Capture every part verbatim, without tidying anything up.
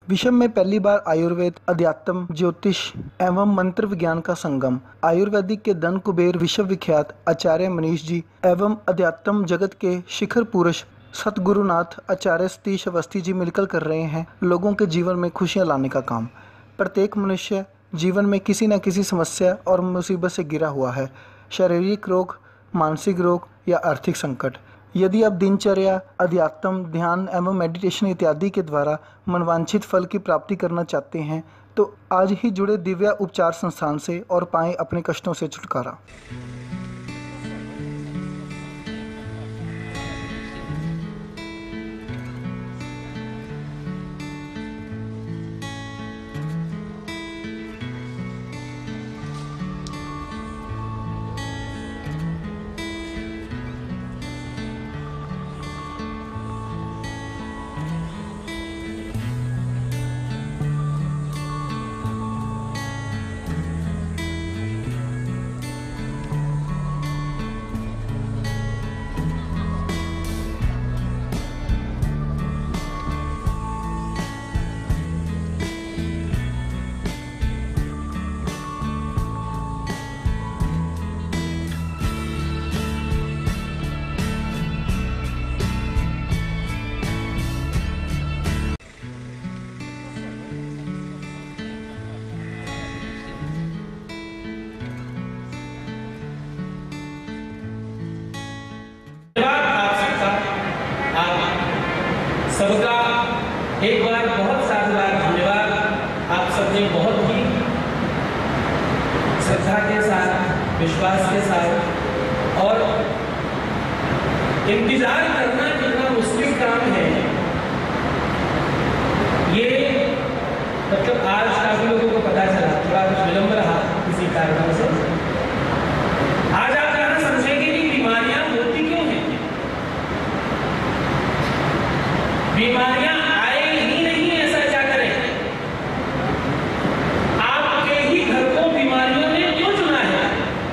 विश्व में पहली बार आयुर्वेद, अध्यात्म, ज्योतिष एवं मंत्र विज्ञान का संगम। आयुर्वेदिक के धन कुबेर विश्व विख्यात आचार्य मनीष जी एवं अध्यात्म जगत के शिखर पुरुष सतगुरुनाथ आचार्य सतीश अवस्थी जी मिलकर कर रहे हैं लोगों के जीवन में खुशियां लाने का काम। प्रत्येक मनुष्य जीवन में किसी न किसी समस्या और मुसीबत से घिरा हुआ है, शारीरिक रोग, मानसिक रोग या आर्थिक संकट। यदि आप दिनचर्या, अध्यात्म, ध्यान एवं मेडिटेशन इत्यादि के द्वारा मनवांछित फल की प्राप्ति करना चाहते हैं तो आज ही जुड़े दिव्या उपचार संस्थान से और पाएं अपने कष्टों से छुटकारा। सबका एक बार बहुत सारे बार धन्यवाद। आप सबने बहुत ही श्रद्धा के साथ, विश्वास के साथ और इंतजार करना कितना मुश्किल काम है, ये मतलब आज काफी लोगों को पता चला। थोड़ा कुछ विलंब रहा किसी कारणों से। आज आप जाना समझेंगे कि बीमारियां होती क्यों हैं। बीमारियां आए ही नहीं, ऐसा क्या करें। आपके ही घर को बीमारियों ने क्यों चुना है।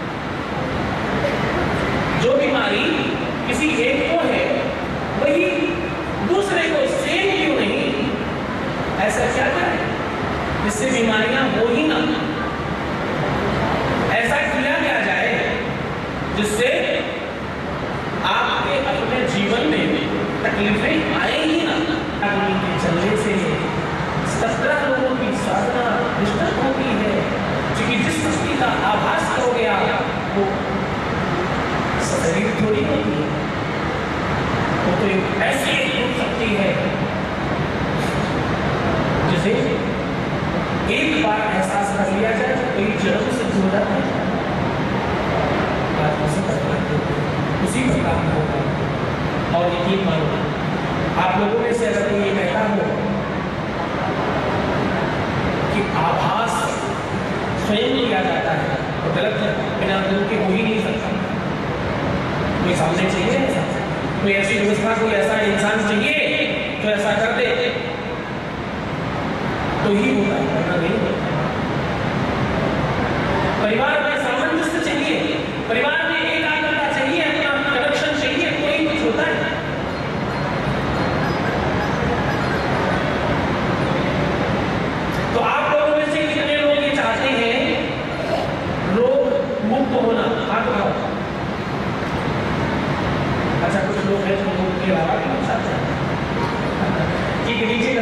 जो बीमारी किसी एक को है वही दूसरे को सेम क्यों नहीं, ऐसा क्या करें जिससे बीमारियां हो ही ना। ऐसा किया क्या जाए जिससे आपके अपने जीवन में तकलीफें आए ही ना। अग्नि के चलने से सत्रह लोगों की साधना डिस्टर्ब होती है, क्योंकि जिस शक्ति का आभास हो गया वो शरीर थोड़ी होती है, वो तो एक ऐसी शक्ति है जिसे एक बार एहसास कर लिया जाए तो कई जन्म से जुड़ जाता है। उसी का काम होगा। और यकीन मानो, आप लोगों में से अगर कोई ये कहता हो कि आभास स्वयं किया जाता है तो गलत है। बिना दिल के हो ही नहीं सकता। कोई सामने चाहिए, कोई ऐसी व्यवस्था, कोई ऐसा इंसान चाहिए जो ऐसा कर दे तो ही होता है, वरना नहीं होता। परिवार में सामंजस्य चाहिए, परिवार में एकाग्रता चाहिए, अपना कनेक्शन चाहिए, कोई कुछ होता है। तो आप लोगों में से कितने लोग ये चाहते हैं रोग मुक्त होना? हाथ उठाओ। अच्छा, कुछ लोग हैं जो रोग के अलावा भी चाहते हैं। ठीक है, नीचे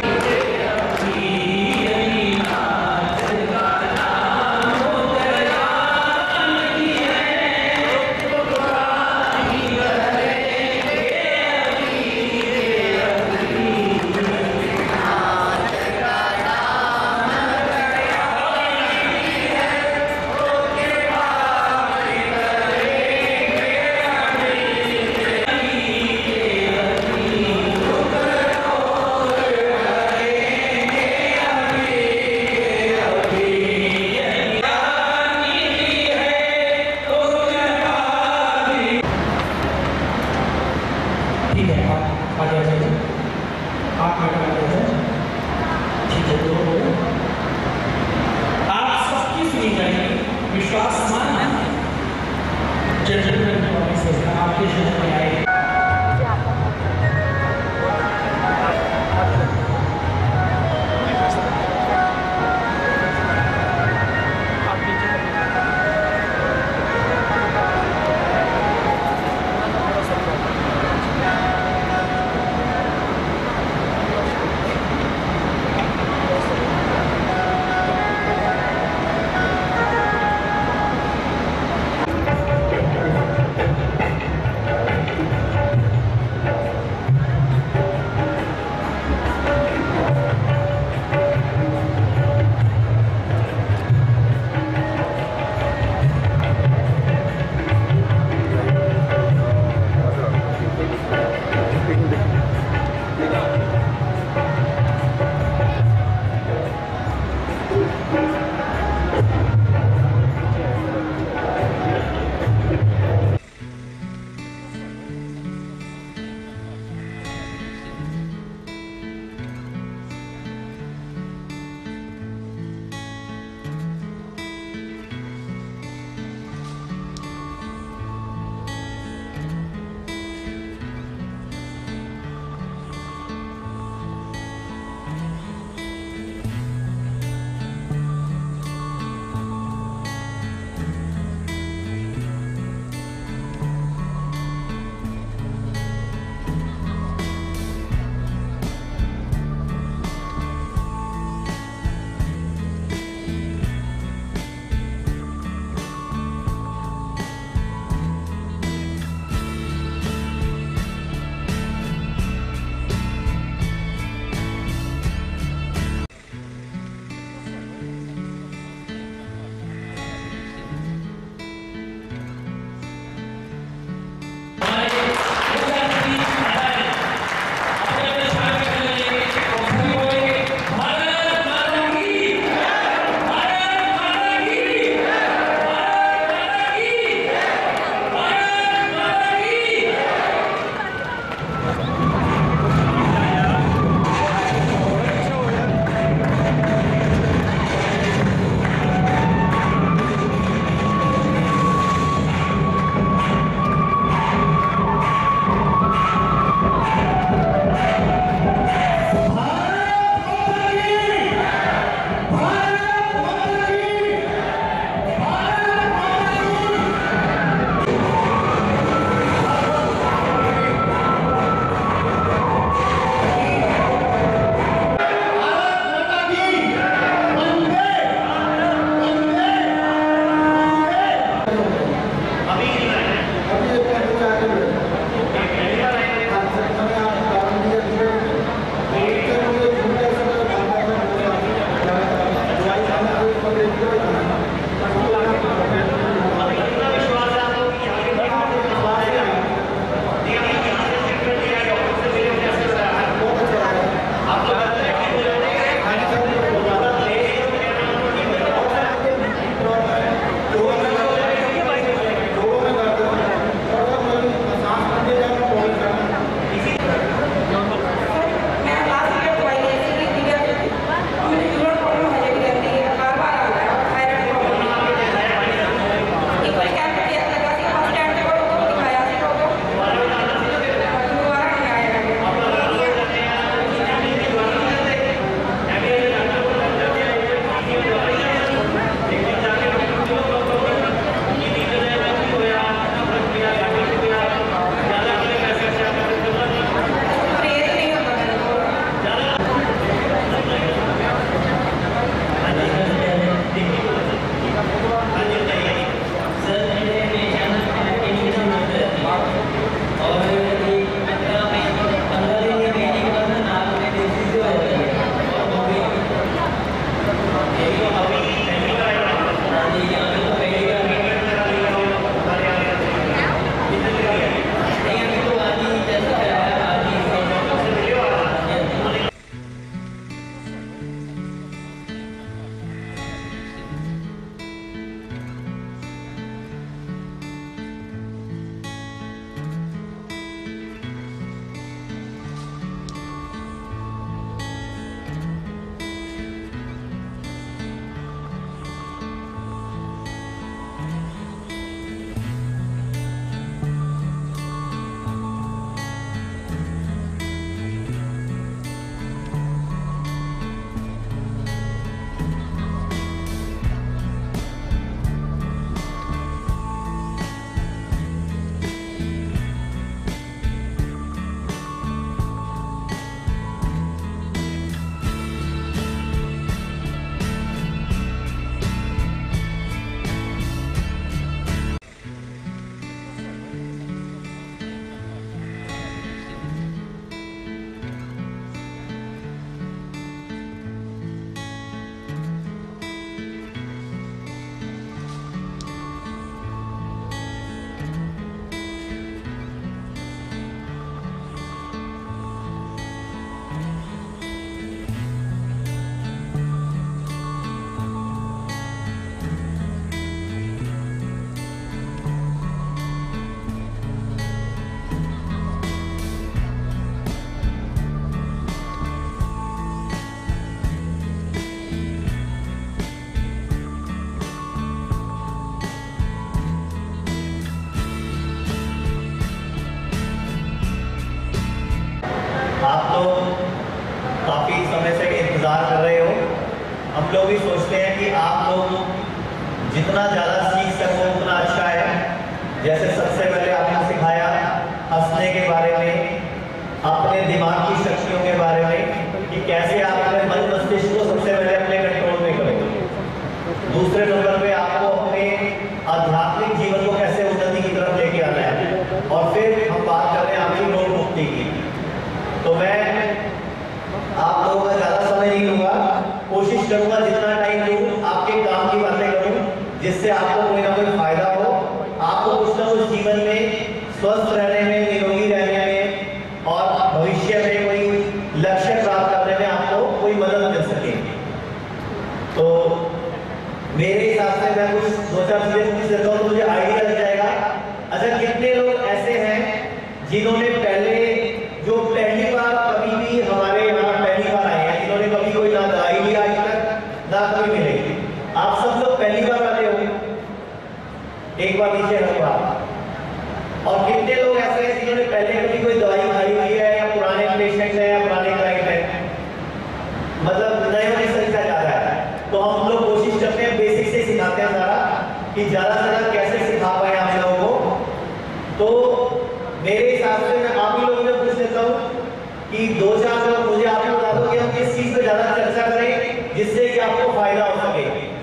समय से इंतज़ार कर रहे हो। हम लोग भी सोचते हैं कि आप लोग जितना ज़्यादा सीख सको उतना अच्छा है। जैसे सबसे पहले आपने सिखाया हंसने के बारे में, अपने दिमाग की शक्तियों के बारे में कि कैसे आप अपने मन मस्तिष्क को सबसे पहले अपने कंट्रोल में करेंगे। दूसरे नंबर पे आपको अपने आध्यात्मिक जीवन को कैसे उन्नति की तरफ लेके आना है। और फिर हम बात कर रहे हैं आपकी रोग मुक्ति की। तो मैं आप लोगों का ज़्यादा समय नहीं लूँगा, कोशिश करूँगा जितना टाइम लूँ आपके काम की बातें करूँ जिससे आपको कोई ना कोई फायदा हो, आपको कुछ ना कुछ जीवन में स्वस्थ रहने में, निरोगी रहने में और भविष्य में कोई लक्ष्य प्राप्त करने में आपको कोई मदद मिल सके। तो मेरे हिसाब से मैं कुछ दो चार चीजें पूछ लेता हूँ तो मुझे आइडिया लग जाएगा। अच्छा, कितने लोग ऐसे हैं जिन्होंने पहले जो पहली बार कभी भी हमारे यहाँ पहली बार आए हैं, जिन्होंने कभी कोई ना दवाई लिया आज तक ना कोई मिले? आप सब लोग पहली बार आए हो? एक बार नीचे रखो। और कितने लोग ऐसे हैं जिन्होंने पहले कभी कोई दवाई खाई हुई है या पुराने पेशेंट है या पुराने क्लाइंट है? मतलब नए वाली संख्या ज्यादा है। तो हम लोग कोशिश करते हैं बेसिक से सिखाते हैं सारा कि ज्यादा से ज्यादा कैसे सिखा पाए आप लोगों को। तो मेरे हिसाब से मैं आप ही लोगों से पूछ लेता हूँ कि दो चार लोग मुझे आप ही बता दो कि हम किस चीज पे ज्यादा चर्चा करें जिससे कि आपको फायदा हो सके।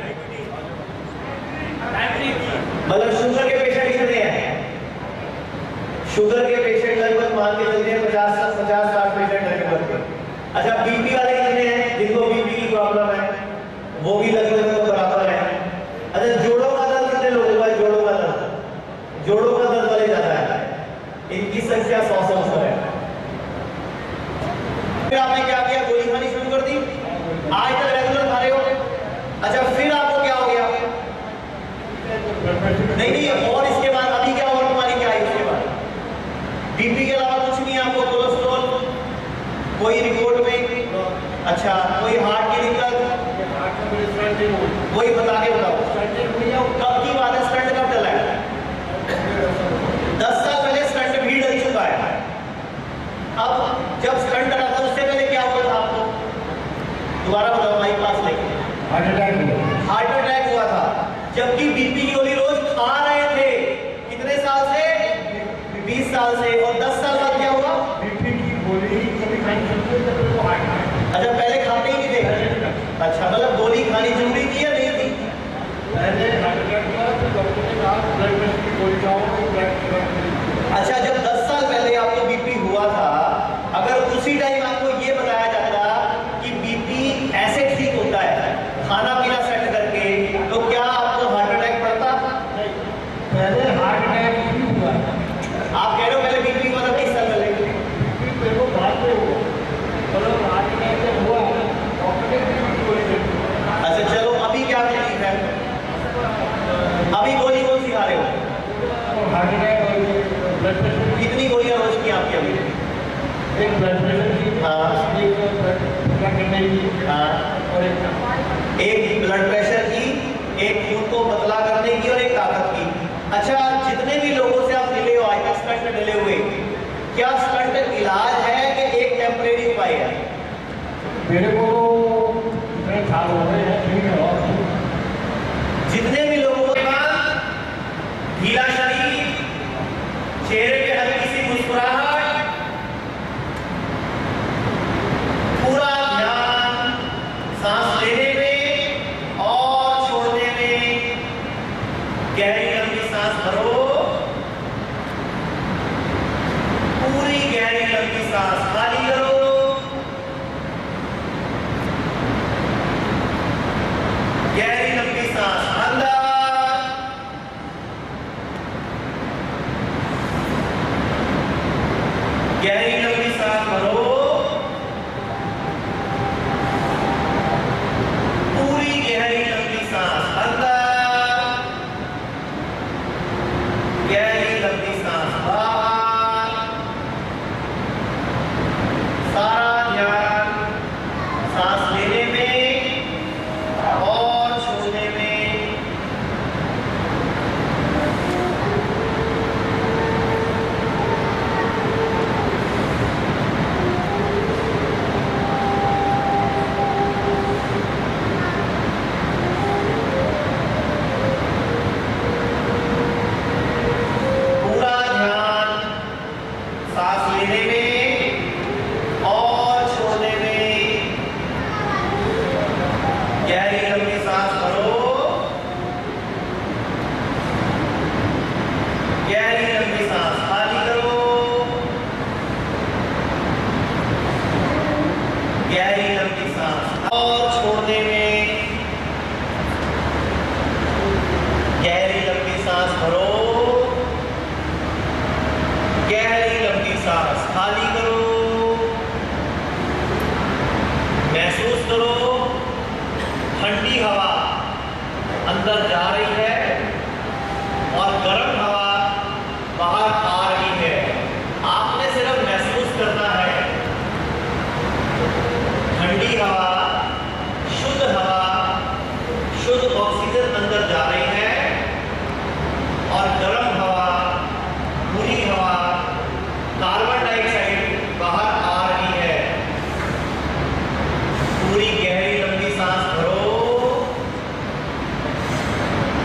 मतलब शुगर के पेशेंट कितने हैं? शुगर के पेशेंट लगभग मान के चलते हैं पचास पचास साठ पेशेंट लगभग। अच्छा, बीपी वाले कितने हैं जिनको बीपी की प्रॉब्लम है? वो भी लगभग बराबर है। अच्छा, जोड़ों का दर्द कितने लोगों का? जोड़ों का दर्द जोड़ों का दर्द वाले ज्यादा है, इनकी संख्या सौ सौ है। फिर आपने क्या किया? गोली खानी शुरू कर दी, आज तक रेगुलर खा रहे हो। अच्छा, फिर आपको क्या हो गया? नहीं नहीं, और इसके बाद अभी क्या और बीमारी क्या आई उसके बाद? बीपी के अलावा कुछ नहीं है आपको? कोलेस्ट्रॉल कोई रिपोर्ट में? अच्छा, कोई हार्ट की दिक्कत? वही बता के बताओ कब की बात है? स्टंट कब डला है? दस साल पहले स्टंट भी डल चुका है। अब जब स्टंट डला था उससे पहले क्या हुआ था आपको? दोबारा बताओ, माइक पास लेके। हार्ट अटैक हार्ट अटैक हुआ था, जबकि बीपी की गोली रोज खा रहे थे। कितने साल से? बीस साल से। और दस साल बाद क्या हुआ? बीपी की गोली कभी खानी शुरू कर दी तो हार्ट अटैक। अच्छा, पहले खाते ही नहीं थे? अच्छा, मतलब गोली खानी जरूरी थी या नहीं थी? पहले हार्ट अटैक हुआ तो डॉक्टर ने कहा ब्लड प्रेशर की गोली खाओ तो ब्लड प्रेशर। अच्छा, जब दस साल पहले आपको बीपी हुआ था, अगर उसी टाइम आपको ये बताया जाता कि बीपी ऐसे ठीक होता है खाना पीना सेट करके, तो क्या आपको हार्ट अटैक पड़ता? पहले हार्ट अटैक नहीं हुआ। आप कह रहे हो पहले बीपी हुआ था बीस साल पहले? बीपी को बाद में हुआ, मतलब हार्ट अटैक जब हुआ डॉक्टर ने बीपी गोली दी। अच्छा, चलो अभी क्या तकलीफ है? अभी गोली कौन सी खा रहे हो? हार्ट अटैक और ब्लड प्रेशर। कितनी गोलियां रोज की आपकी अभी? एक ब्लड प्रेशर की, हाँ, एक ब्लड करने की, हाँ, और एक एक ब्लड प्रेशर की, एक खून को पतला करने की और एक ताकत की। अच्छा, जितने भी लोगों से आप मिले हो आज तक स्टंट डले हुए, क्या स्टंट इलाज है कि एक टेम्परेरी उपाय है? मेरे को इतने साल हो गए हैं, ठीक है। और जितने भी लोगों के पास ढीला शरीर, चेहरे पे हल्की सी मुस्कुराहट, पूरा ध्यान सांस लेने में और छोड़ने में, गहरी लंबी सांस भरो, पूरी गहरी गहरी लंबी सांस भरो, गहरी लंबी सांस खाली करो, गहरी लंबी सांस और छोड़ने में गहरी लंबी सांस भरो, गहरी लंबी सांस खाली करो। महसूस करो ठंडी हवा अंदर जा रही है और गर्म हवा बाहर आ रही है। आपने सिर्फ महसूस करना है। ठंडी हवा, शुद्ध हवा, शुद्ध ऑक्सीजन अंदर जा रही है और गर्म हवा, बुरी हवा, कार्बन डाइऑक्साइड बाहर आ रही है। पूरी गहरी लंबी सांस भरो,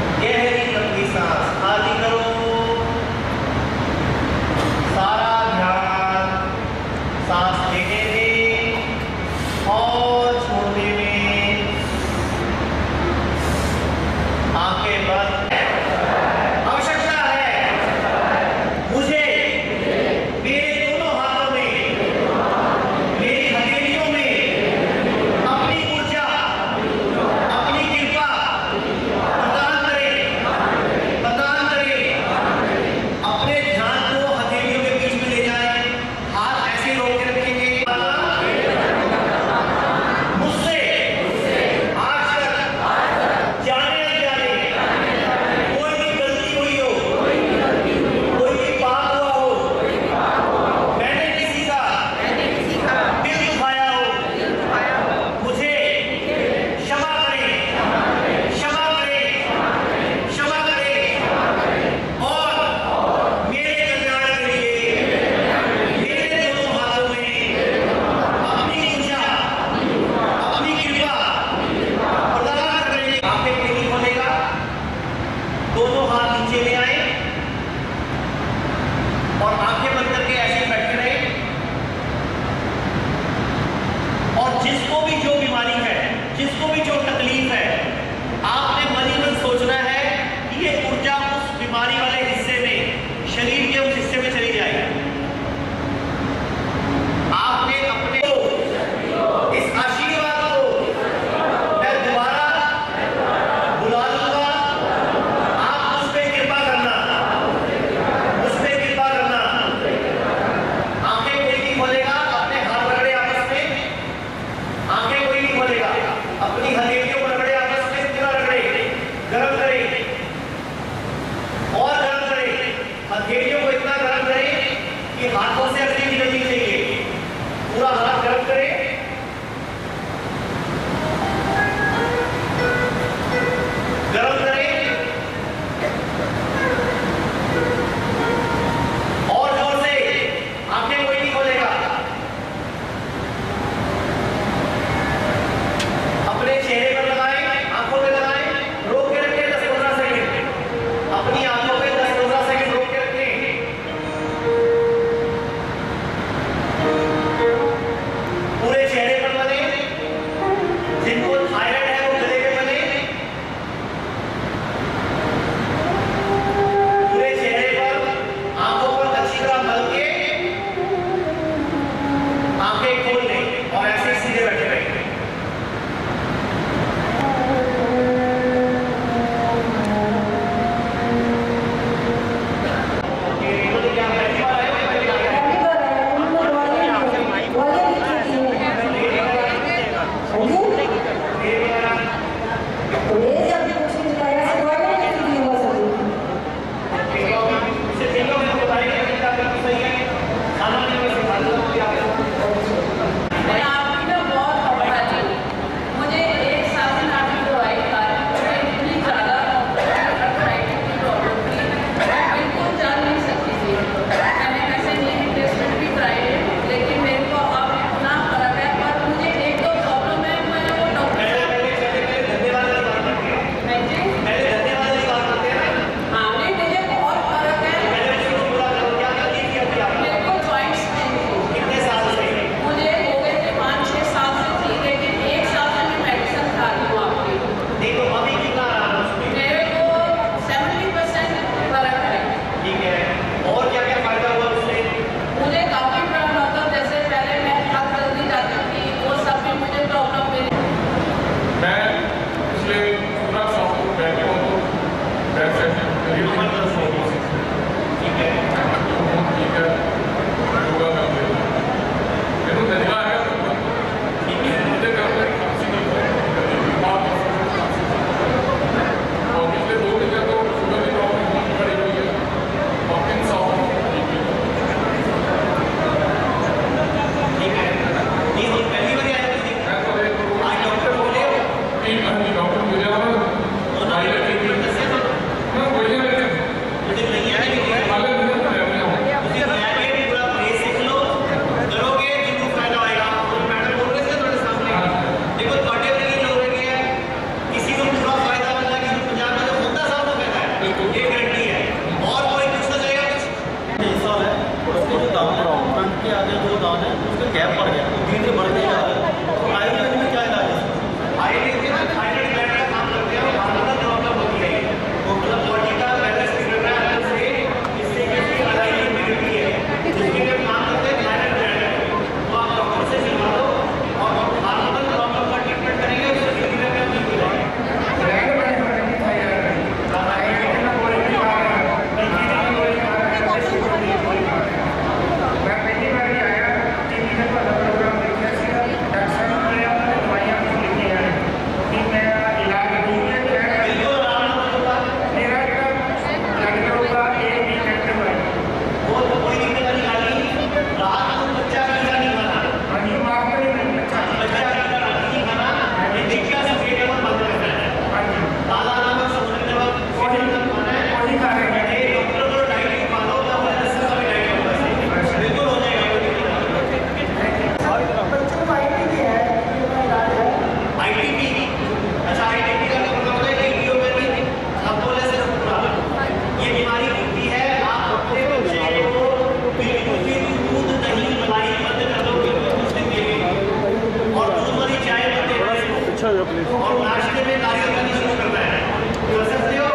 और नाश्ते में नारियल पानी शुरू करना है। कर सकते हो?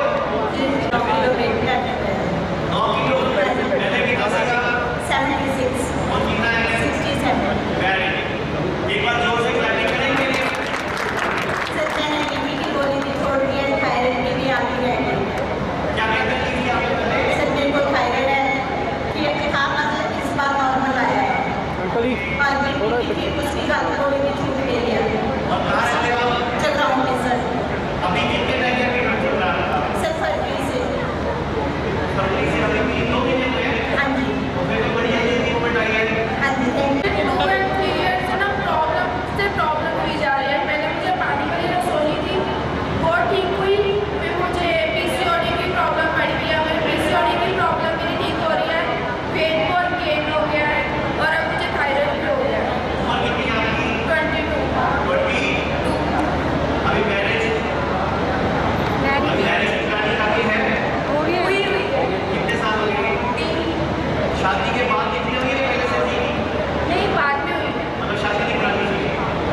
नौ किलो पहले कितना था? सेवेंटी सिक्स और कितना है? Sixty seven. वेरी एक बार जोर से क्लैपिंग करेंगे। सच है कि की गोली भी छोड़ दी है, थायराइड की भी आती है। क्या कहते हैं कि आपने पहले सच में कोई थायराइड है कि हाँ मतलब इस बार नॉर्मल आया है और बीपी की उसकी बात गोली भी छूट गई है। और कहाँ रहते हो? चल रहा हूँ सर। अभी कितने महीने का ट्रीटमेंट चल रहा है? सर फरवरी से। फरवरी से अभी भी दो महीने हुए हैं? हाँ जी तो फिर तो बढ़िया ये रिपोर्ट आई है। हाँ जी thank you. Two and three year से ना प्रॉब्लम से प्रॉब्लम हुई जा रही है। पहले मुझे पानी वाली रसोली थी, वो ठीक हुई, फिर मुझे पीसीओडी की प्रॉब्लम बढ़ गई है। मेरी पीसीओडी की प्रॉब्लम मेरी ठीक हो रही है, वेट बहुत गेन हो गया है और अब मुझे थायराइड भी हो गया है। उम्र कितनी है आपकी? Twenty two. ट्वेंटी। अभी मैरिज अभी मैरिज की प्लानिंग आपकी है? हुई हुई है। कितने साल हो गए? शादी के बाद कितनी हुई है? पहले से थी? नहीं, बाद में हुई है। मतलब शादी की प्लानिंग थी?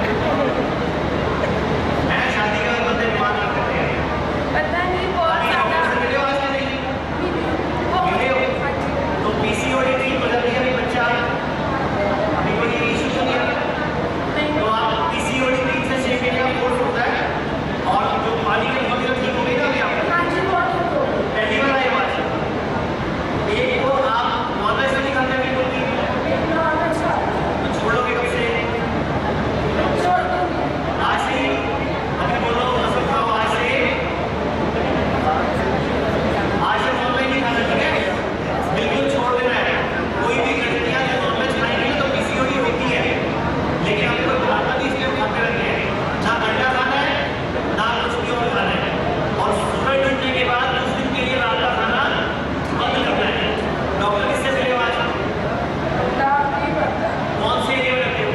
मैं शादी के बाद बंदे प्लान करते हैं। पता नहीं बहुत अभी ज़्यादा डॉक्टर से मिले हो आज के नहीं? मिले हो? तो पीसीओडी ठीक हो जाती है अभी बच्चा? अभी कोई इशू तो नहीं है? तो आप पीसीओडी तीन से छह महीने का कोर्स होता है और जो पानी की वगैरह ठीक हो गई ना अभी आपको? हाँ जी बहुत ठीक हो गई। पहली बार आए बात। एक तो आप नॉनवेज नहीं खाते बिल्कुल भी? नॉर्मल छोड़ तो छोड़ोगे कब से? छोड़ दूँगी। आज से ही? अभी बोलो मतलब खाओ आज से। आज से नॉनवेज नहीं खाना, ठीक है? बिल्कुल छोड़ देना है। कोई भी लड़कियां जो नॉनवेज खाएंगी ना तो पीसीओडी होती है, लेकिन हमें कोई बुलाता नहीं इसलिए हम खाते रहते हैं। ना अंडा खाना है ना कुछ भी और खाना है। और सूरज डूबने के बाद कुछ दिन के लिए रात का खाना बंद करना है। डॉक्टर किससे मिले आज? नहीं पड़ता। कौन से एरिया में रहते हो?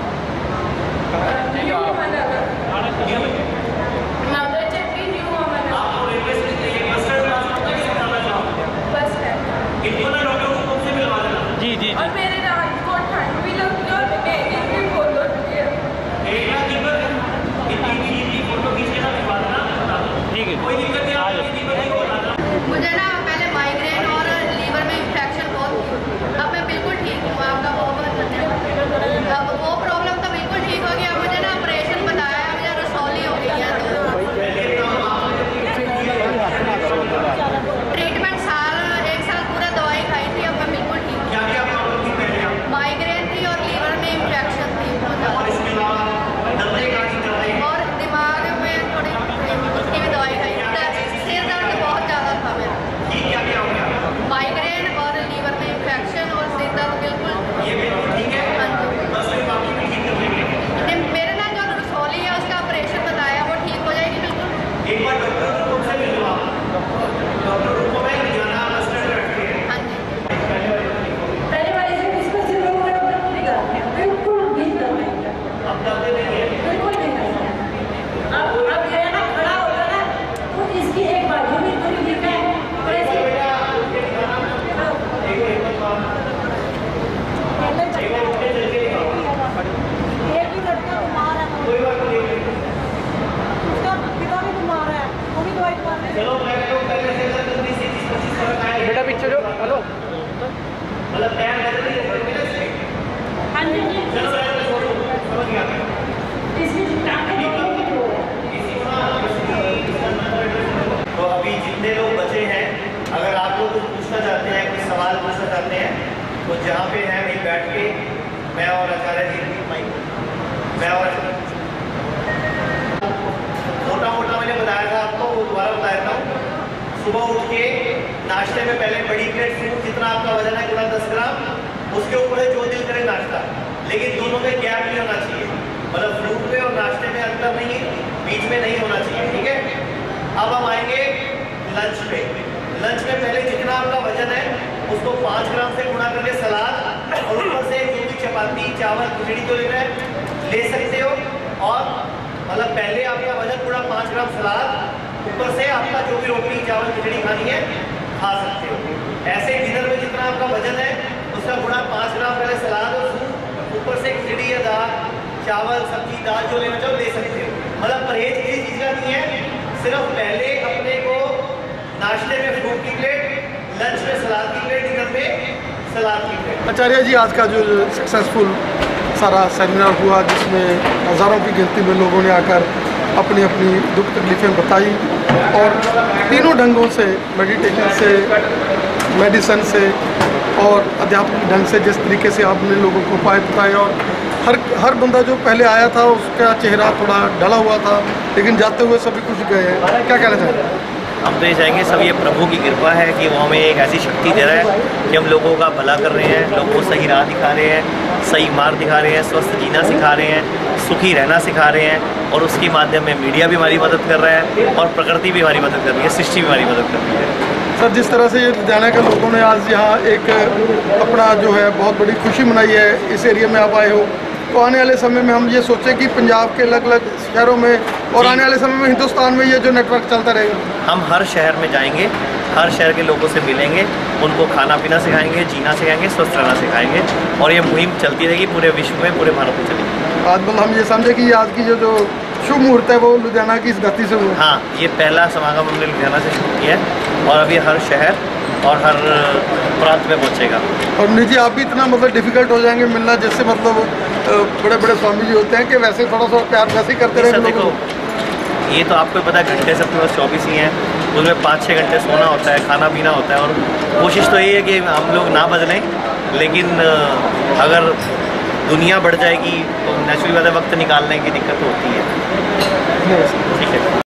न्यू अमरनगर। क्यों? नवदर चक्की न्यू अमरनगर। आपको रेलवे स्टेशन ये बस स्टैंड ट्रांसपोर्ट कैसे करना चाहो? Bus stand. इनको ना डॉक्टर को खुद से मिलवा देना। जी जी और मेरे रात को ठंड भी लगती है और मेरी भी बहुत होती है। एक ना दीपक इतनी चीज की फोटो खींच के ना मिलवा देना। ठीक है। कोई दिक्कत नहीं, आप इतनी दीपक को बता देना। मुझे ना पहले माइग्रेन और लीवर में इंफेक्शन बहुत थी, अब मैं बिल्कुल ठीक हूँ। आपका बहुत बहुत धन्यवाद। अब वो प्रॉब्लम तो बिल्कुल ठीक हो गया। मुझे ना ऑपरेशन बताया है, मुझे रसौली हो गई है। ट्रीटमेंट साल एक साल पूरा दवाई खाई थी, अब मैं बिल्कुल ठीक हूँ। क्या क्या प्रॉब्लम थी पहले आप? माइग्रेन थी और लीवर में इंफेक्शन थी बहुत और ज़्यादा। इसके अलावा दर्द का की दवाई? और दिमाग में थोड़ी उसकी भी दवाई खाई। सिर दर्द बहुत ज़्यादा था मेरा। ठीक क्या क्या हो गया? माइग्रेन और लीवर में इंफेक्शन और सिर दर्द बिल्कुल। ये बिल्कुल ठीक है? हाँ जी। बस सिर्फ आपकी भी ठीक कर देंगे। नहीं, मेरे ना जो रसौली है उसका ऑपरेशन बताया, वो ठीक हो जाएगी बिल्कुल। एक बार डॉक्टर को खुद से मिलवा। डॉक्टर को मैं जाना बस स्टैंड बैठते हैं। हाँ जी। पहले वाली से इसको सिर्फ बिल्कुल भी दवाई अब दर्द नहीं है? बिल्कुल भी नहीं। अब अब ये ना खड़ा होगा ना तो इसकी एक बाजू भी थोड़ी वीक है और ऐसे बेटा उनके दिखाना। एक एक बार एक बार उनके चल के दिखाओ। एक ही लड़का बीमार है, कोई बात नहीं। उसका पिता भी बीमार है, वो भी दवाई खा रहे हैं। चलो मैं तो पहले से दर्द बीस से पच्चीस फर्क आया है। बेटा पीछे जो हेलो मतलब पैर दर्द नहीं है मेरे से। हाँ जी जी चलो मैं तो छोड़ो, समझ गया। इसकी टांगे दोनों भी दो है। तो अभी जितने लोग बचे हैं, अगर आप लोग कुछ पूछना चाहते हैं, कुछ सवाल पूछना चाहते हैं, तो जहाँ पे हैं वहीं बैठ के मैं और आचार्य जी माइक मैं और मोटा मोटा मैंने बताया था आपको, वो दोबारा बता देता हूँ। सुबह उठ के नाश्ते में पहले बड़ी प्लेट फ्रूट जितना आपका वजन है गुना दस ग्राम, उसके ऊपर है जो दिल करे नाश्ता, लेकिन दोनों में गैप नहीं होना चाहिए। मतलब फ्रूट में और नाश्ते में अंतर नहीं, बीच में नहीं होना चाहिए, ठीक है। अब हम आएंगे लंच पे। लंच में पहले जितना आपका वजन है उसको पाँच ग्राम से गुणा करके सलाद और ऊपर से जो भी चपाती चावल खिचड़ी जो लेना है ले सकते हो। और मतलब पहले आपका वजन पूरा पाँच ग्राम सलाद, ऊपर से आपका जो भी रोटी चावल खिचड़ी खानी है खा सकते हो। ऐसे डिनर में जितना आपका वजन है उसका गुणा पाँच ग्राम पहले सलाद और ऊपर से खिचड़ी या दाल चावल सब्जी दाल जो लेना चाहो ले सकते हो। मतलब परहेज किसी चीज़ का नहीं है, सिर्फ पहले अपने को नाश्ते में फ्रूट की प्लेट, लंच में सलाद की प्लेट, डिनर में सलाद की प्लेट। आचार्य जी, आज का जो सक्सेसफुल सारा सेमिनार हुआ जिसमें हज़ारों की गिनती में लोगों ने आकर अपनी अपनी दुख तकलीफ़ें बताई और तीनों ढंगों से, मेडिटेशन से, मेडिसन से और आध्यात्मिक ढंग से जिस तरीके से आपने लोगों को उपाय बताए, और हर हर बंदा जो पहले आया था उसका चेहरा थोड़ा ढला हुआ था, लेकिन जाते हुए सभी कुछ गए हैं। क्या कहना चाहते हैं? हम तो ये चाहेंगे सब ये प्रभु की कृपा है कि वो हमें एक ऐसी शक्ति दे रहा है कि हम लोगों का भला कर रहे हैं, लोगों को सही राह दिखा रहे हैं, सही मार्ग दिखा रहे हैं, स्वस्थ जीना सिखा रहे हैं, सुखी रहना सिखा रहे हैं, और उसके माध्यम में मीडिया भी हमारी मदद कर रहा है और प्रकृति भी हमारी मदद कर रही है, सृष्टि भी हमारी मदद कर रही है। सर, जिस तरह से ये लुधियाना के लोगों ने आज यहाँ एक अपना जो है बहुत बड़ी खुशी मनाई है, इस एरिया में आप आए हो, तो आने वाले समय में हम ये सोचें कि पंजाब के अलग अलग शहरों में और आने वाले समय में हिंदुस्तान में ये जो नेटवर्क चलता रहेगा। हम हर शहर में जाएंगे, हर शहर के लोगों से मिलेंगे, उनको खाना पीना सिखाएंगे, जीना सिखाएंगे, स्वस्थ रहना सिखाएंगे, और ये मुहिम चलती रहेगी पूरे विश्व में, पूरे भारत में चलेगी। आज मतलब हम ये समझे कि आज की जो जो शुभ मुहूर्त है वो लुधियाना की इस धरती से हुआ। हाँ, ये पहला समागम हमने लुधियाना से शुरू किया है और अभी हर शहर और हर प्रांत में पहुँचेगा। और निजी आप भी इतना मतलब डिफिकल्ट हो जाएंगे मिलना, जैसे मतलब बड़े बड़े स्वामी जी होते हैं कि वैसे थोड़ा सा प्यार वैसे ही करते रहे। देखो, ये तो आपको पता है घंटे से अपने पास चौबीस ही हैं, उसमें पाँच छः घंटे सोना होता है, खाना पीना होता है, और कोशिश तो यही है कि हम लोग ना बदलें, लेकिन अगर दुनिया बढ़ जाएगी तो नेचुरली वाला वक्त निकालने की दिक्कत होती है। ठीक है।